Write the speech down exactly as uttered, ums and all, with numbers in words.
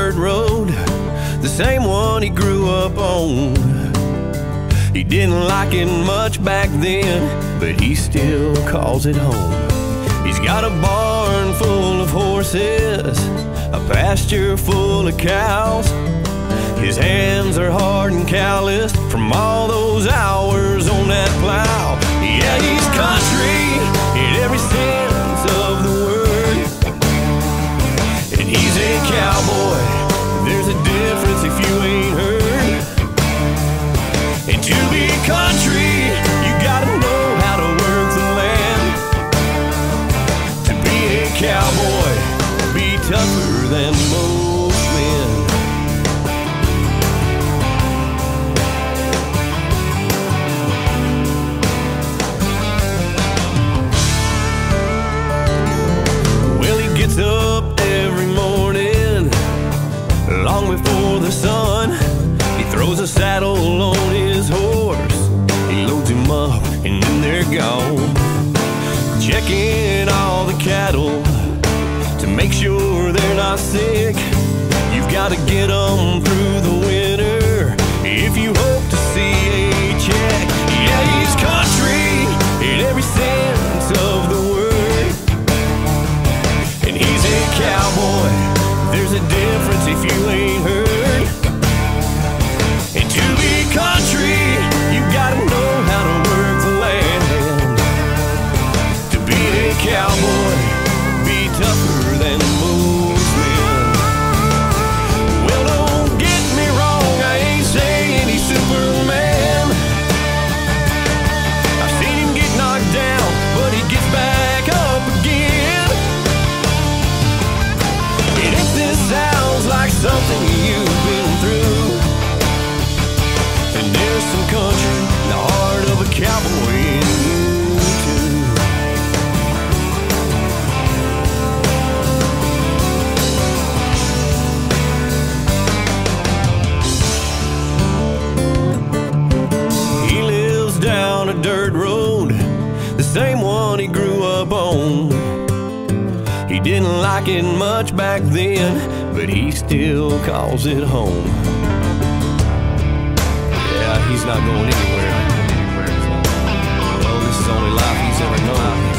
dirt road, the same one he grew up on. He didn't like it much back then, but he still calls it home. He's got a barn full of horses, a pasture full of cows. His hands are hard and calloused from all those hours on that plow. Yeah, he's country in every sense of the word, and he's a cowboy. There's a difference if you ain't heard. And to be country, you gotta know how to work the land. To be a cowboy, be tougher than most men. Well, he gets up every morning, long before the sun. He throws a saddle on his horse, he loads him up, and then they're gone. Checking all the cattle to make sure they're not sick. You've got to get them through the winter if you hope to see a check. Yeah, he's country in every sense of the word, and he's a cowboy. There's a difference if you ain't heard. And to be country, you gotta know how to work the land. To be a cowboy, be tougher than most men. Well, don't get me wrong, I ain't saying he's Superman. I've seen him get knocked down, but he gets back up again. And if this sounds like something you've been through, and there's some country in the heart of a cowboy in you too. He lives down a dirt road, the same one he grew up on. He didn't like it much back then, but he still calls it home. Yeah, he's not going anywhere. Well, this is the only life he's ever known.